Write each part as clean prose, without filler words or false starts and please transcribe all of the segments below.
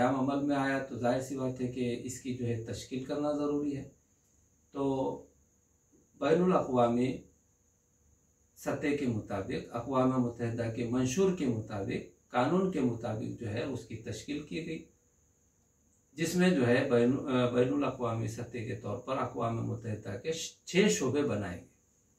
क़याम अमल में आया तो जाहिर सी बात है कि इसकी जो है तश्कील करना ज़रूरी है। तो बैनुल अक़वामी सतह के मुताबिक, अक़वाम मुत्तहिदा के मंशूर के मुताबिक, कानून के मुताबिक जो है उसकी तश्कील की गई, जिसमें जो है बैनुल अक़वामी सतह के तौर पर अक़वाम मुत्तहिदा के 6 शोबे बनाए गए।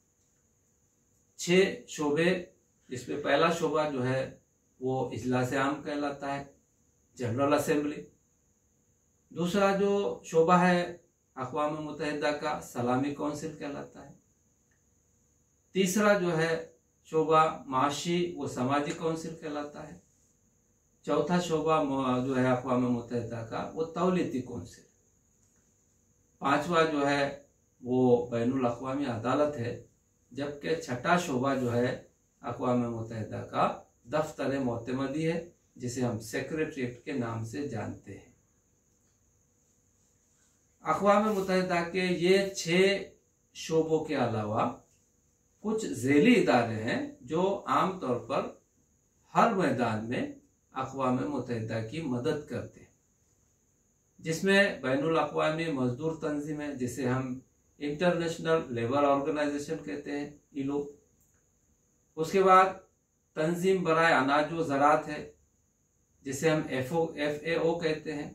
6 शोबे, जिसमें पहला शोबा जो है वो इजलास आम कहलाता है, जनरल असेंबली। दूसरा जो शोबा है अक़वाम मुत्तहिदा का, सलामी कौंसिल कहलाता है। तीसरा जो है शोबा माशी व समाजी कौंसिल कहलाता है। चौथा शोबा जो है अक़वाम मुत्तहिदा का वो तौलीती कौंसिल। पांचवा जो है वो बैनुल अक़वामी अदालत है, जबकि छठा शोबा जो है अक़वाम मुत्तहिदा का दफ्तर मोतमदी है, जिसे हम सेक्रेटरीट के नाम से जानते हैं। अक़वाम मुत्तहिदा के ये 6 शोबों के अलावा कुछ ज़ैली इदारे हैं जो आम तौर पर हर मैदान में अक़वाम मुत्तहिदा की मदद करते हैं, जिसमें बैनुल अक़वामी मजदूर तंजीम है, जिसे हम इंटरनेशनल लेबर ऑर्गेनाइजेशन कहते हैं, ILO। उसके बाद तंजीम बराए अनाज व ज़राअत है, जिसे हम FAO कहते हैं।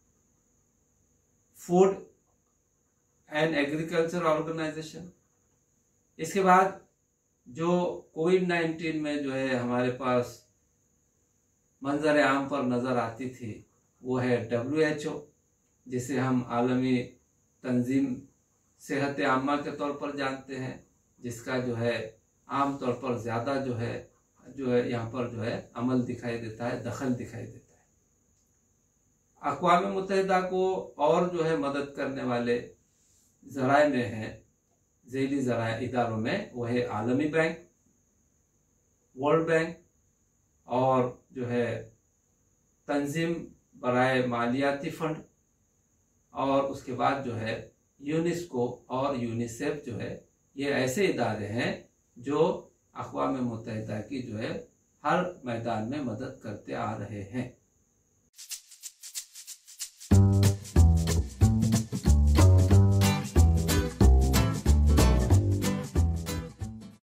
Food and agriculture organisation. इसके बाद जो कोविड-19 में जो है हमारे पास मंजर आम पर नज़र आती थी, वो है WHO, जिसे हम आलमी तंजीम सेहत आम्मा के तौर पर जानते हैं, जिसका जो है आम तौर पर ज़्यादा जो है यहाँ पर जो है अमल दिखाई देता है, दखल दिखाई देता है। अक़वाम मुत्तहिदा को और जो है मदद करने वाले ज़राए में हैं, ज़ैली ज़राए इदारों में, वो है आलमी बैंक, वर्ल्ड बैंक, और जो है तंजीम बराए मालियाती फंड, और उसके बाद जो है यूनेस्को और यूनिसेफ जो है, ये ऐसे इदारे हैं जो अक़वाम मुत्तहिदा की जो है हर मैदान में मदद करते आ रहे हैं।